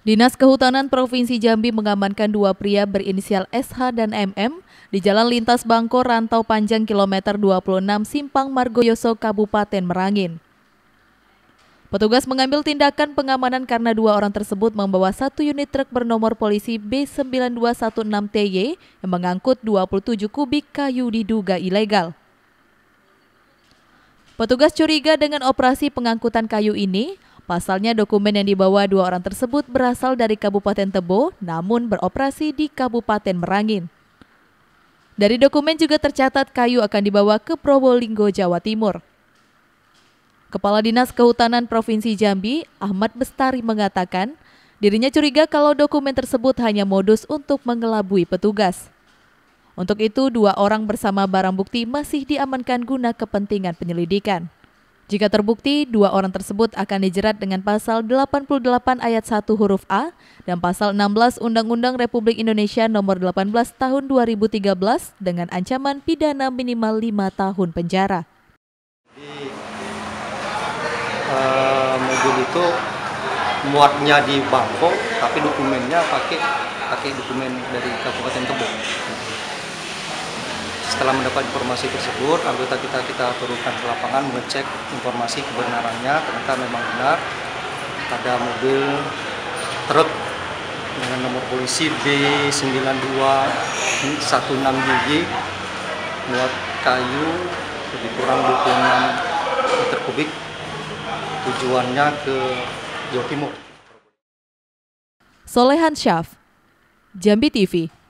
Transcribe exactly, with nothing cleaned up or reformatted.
Dinas Kehutanan Provinsi Jambi mengamankan dua pria berinisial S H dan M M di Jalan Lintas Bangko Rantau Panjang kilometer dua puluh enam Simpang Margoyoso, Kabupaten Merangin. Petugas mengambil tindakan pengamanan karena dua orang tersebut membawa satu unit truk bernomor polisi B sembilan dua satu enam T Y yang mengangkut dua puluh tujuh kubik kayu diduga ilegal. Petugas curiga dengan operasi pengangkutan kayu ini. Pasalnya dokumen yang dibawa dua orang tersebut berasal dari Kabupaten Tebo, namun beroperasi di Kabupaten Merangin. Dari dokumen juga tercatat kayu akan dibawa ke Probolinggo, Jawa Timur. Kepala Dinas Kehutanan Provinsi Jambi, Ahmad Bestari mengatakan, dirinya curiga kalau dokumen tersebut hanya modus untuk mengelabui petugas. Untuk itu, dua orang bersama barang bukti masih diamankan guna kepentingan penyelidikan. Jika terbukti, dua orang tersebut akan dijerat dengan pasal delapan puluh delapan ayat satu huruf A dan pasal enam belas Undang-Undang Republik Indonesia nomor delapan belas tahun dua ribu tiga belas dengan ancaman pidana minimal lima tahun penjara. Di, uh, mobil itu muatnya di Bangko, tapi dokumennya pakai pakai dokumen dari Kabupaten Tebo. Setelah mendapat informasi tersebut, anggota kita kita turunkan ke lapangan mengecek informasi kebenarannya. Ternyata memang benar ada mobil truk dengan nomor polisi B sembilan dua satu enam Y muat kayu lebih kurang dua puluh enam meter kubik, tujuannya ke Jawa Timur. Solehan Syaf, Jambi T V.